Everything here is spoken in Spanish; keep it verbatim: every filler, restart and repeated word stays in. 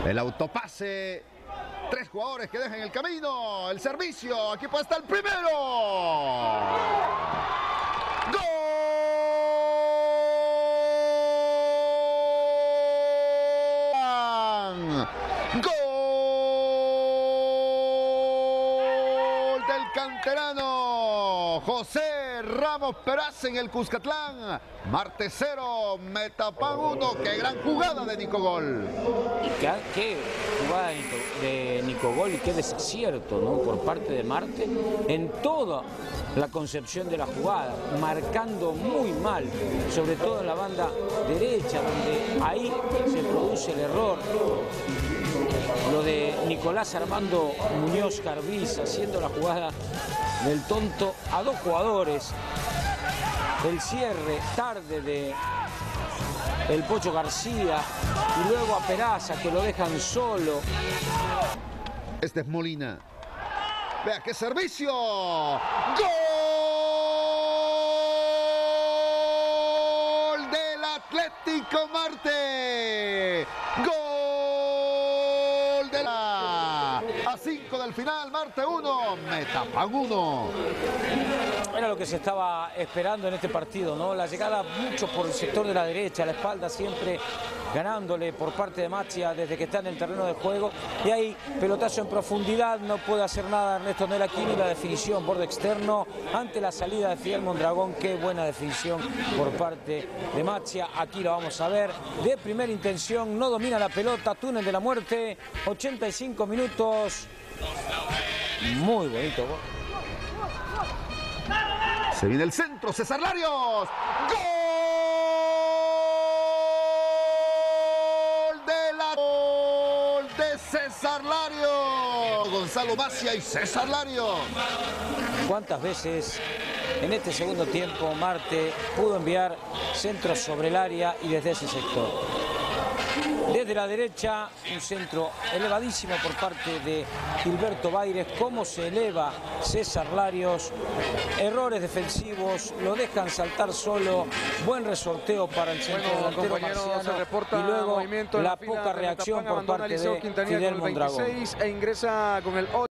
El autopase. Tres jugadores que dejan el camino. El servicio. Aquí puede estar el primero. ¡Gol! ¡Gol del canterano José Ramos Peraz en el Cuscatlán! Marte cero, Metapan uno. ¡Qué gran jugada de Nico Gol! Y qué, qué jugada de Nico Gol y qué desacierto, ¿no?, por parte de Marte en toda la concepción de la jugada, marcando muy mal, sobre todo en la banda derecha, donde ahí se produce el error. Lo de Nicolás Armando Muñoz Carviz haciendo la jugada del tonto a dos jugadores. El cierre tarde de el Pocho García y luego a Peraza, que lo dejan solo. Este es Molina. Vea qué servicio. ¡Gol del Atlético Marte! ¡Gol de la... A cinco del final, Marte uno, Metapan uno. Era lo que se estaba esperando en este partido, ¿no? La llegada mucho por el sector de la derecha, la espalda siempre ganándole por parte de Macchia desde que está en el terreno de juego. Y ahí, pelotazo en profundidad, no puede hacer nada Ernesto Nelaquini. La definición, borde externo, ante la salida de Fidel Mondragón. Qué buena definición por parte de Macchia. Aquí lo vamos a ver. De primera intención, no domina la pelota. Túnel de la muerte, ochenta y cinco minutos. Muy bonito gol. Se viene el centro, César Larios. ¡Gol de la... ¡Gol de César Larios! Gonzalo Macchia y César Larios. ¿Cuántas veces en este segundo tiempo Marte pudo enviar centros sobre el área y desde ese sector? Desde la derecha, un centro elevadísimo por parte de Gilberto Baires. Cómo se eleva César Larios. Errores defensivos, lo dejan saltar solo. Buen resorteo para el centro bueno, delantero marciano. Y luego la, la poca reacción por parte de Fidel Mondragón. E ingresa con el